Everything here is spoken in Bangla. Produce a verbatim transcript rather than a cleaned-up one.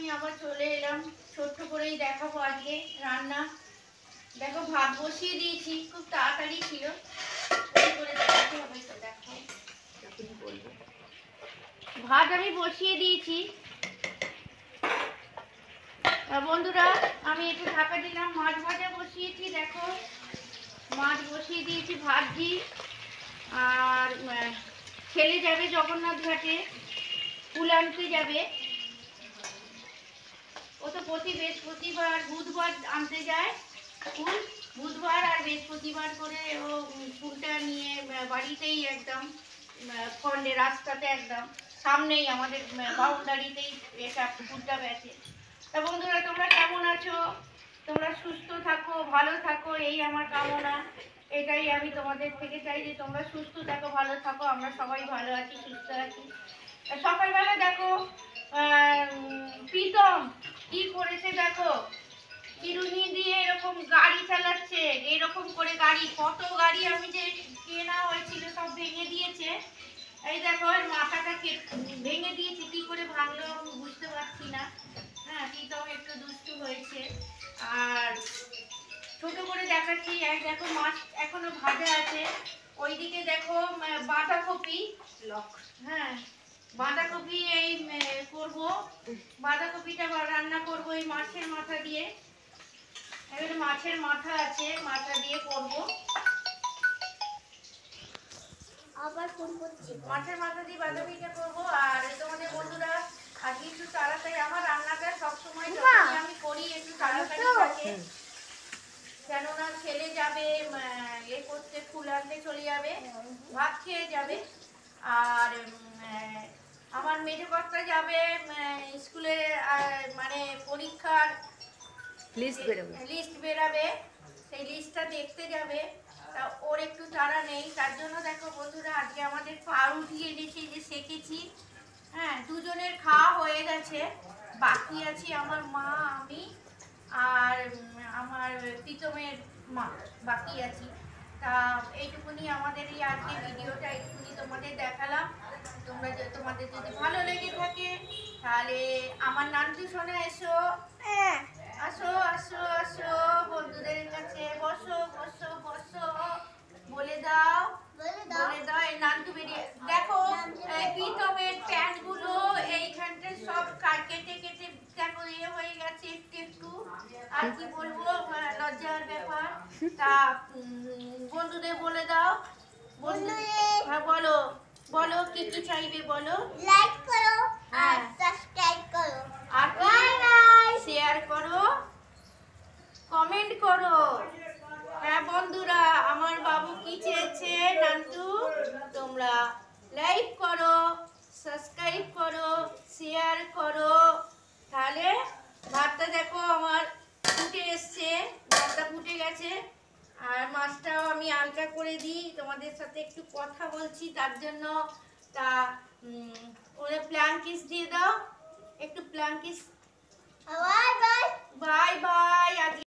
আমি আবার চলে এলাম, ছোট্ট করেই দেখাবো আজকে রান্না। দেখো ভাত বসিয়ে দিয়েছি, খুব তাড়াতাড়ি ছিল, করে দেখাতে হবে তো। দেখো ভাত আমি বসিয়ে দিয়েছি বন্ধুরা। আমি একটু ঢাকা দিলাম, মাছ ভাজা বসিয়েছি। দেখো মাছ বসিয়ে দিয়েছি, ভাজি। আর ছেলে যাবে জগন্নাথ ঘাটে, ফুল আনতে যাবে। ও তো প্রতি বৃহস্পতিবার বুধবার আনতে যায় ফুল, বুধবার আর বৃহস্পতিবার করে ও ফুলটা নিয়ে বাড়িতেই একদম ফন্ডে রাস্তাতে একদম সামনেই আমাদের বাউন্ডারিতেই এটা ফুলটা বেচে। তা বন্ধুরা তোমরা কেমন আছো? তোমরা সুস্থ থাকো, ভালো থাকো, এই আমার কামনা। এটাই আমি তোমাদের থেকে চাই যে তোমরা সুস্থ থাকো, ভালো থাকো। আমরা সবাই ভালো আছি, সুস্থ আছি। সকালবেলা দেখো প্রীতম কি করেছে, দেখো চিরুনি দিয়ে এরকম গাড়ি চালাচ্ছে, এরকম করে গাড়ি, কত গাড়ি আমি যে কেনা হয়েছিল সব ভেঙে দিয়েছে। এই দেখো এর মাথাটা ভেঙে দিয়েছে, কি করে ভাঙলো আমি বুঝতে পারছি না। হ্যাঁ প্রীতম একটু দুষ্টু হয়েছে। আর ছোট করে দেখাচ্ছি, এক দেখো মাছ এখনো ভাজা আছে, ওইদিকে দেখো বাঁধাকপি, হ্যাঁ বাঁধাকপি এই করব, বাঁধাকপিটা রান্না করব এই মাছের মাথা দিয়ে। এবারে মাছের মাথা আছে, মাথা দিয়ে করব। আবার ফোন করছি, মাছের মাথা দিয়ে বাঁধাকপিটা করব। আর তোমাদের বন্ধুরা আজকে একটু তাড়াতাড়ি, আমার রান্নাটা সবসময় আমি করি একটু তাড়াতাড়ি থাকে, কেননা ছেলে যাবে এ করতে, ফুল আনতে চলে যাবে, ভাত খেয়ে যাবে। আর আমার মেজো কর্তা যাবে স্কুলে, মানে পরীক্ষার লিস্ট বেরোবে, লিস্ট বেরাবে, সেই লিস্টটা দেখতে যাবে। তা ওর একটু তাড়া নেই, তার জন্য দেখো বন্ধুরা আজকে আমাদের পাউরুটি এনেছি, যে সেকেছি। হ্যাঁ দুজনের খাওয়া হয়ে গেছে, বাকি আছি আমার মা, আমি আর আমার প্রীতমের মা বাকি আছি। তা এইটুকুনি আমাদের এই আজকে ভিডিওটা একটুকুনি তোমাদের দেখালাম। তোমরা তোমাদের যদি ভালো লেগে থাকে তাহলে আমার নান্টু সোনা এসো, আসো আসো আসো বন্ধুদের কাছে, বসো বসো বসো, বলে দাও বলে দাও। এই নান্টু বেরিয়ে দেখো প্রীতমের প্যান্ট গুলো এইখানটা সব কেটে কেটে দেখো ইয়ে হয়ে গেছে একটু একটু, আর কি বলবো লজ্জার ব্যাপার। তা বন্ধুদের বলে দাও, হ্যাঁ বলো বলো কি কি চাইবে বলো। লাইক করো আর সাবস্ক্রাইব করো আর বাই বাই, শেয়ার করো, কমেন্ট করো। হ্যাঁ বন্ধুরা আমার বাবু কি চেয়েছে নান্টু, তোমরা লাইক করো, সাবস্ক্রাইব করো, শেয়ার করো। তাহলে ভাতটা দেখো আমার ফুটে এসছে, ভাতটা ফুটে গেছে। আর মাছটাও আমি হালকা করে দিই, তোমাদের সাথে একটু কথা বলছি তার জন্য। তা ওরে প্ল্যান কিস দিয়ে দাও, একটু plan kiss. Bye bye bye by.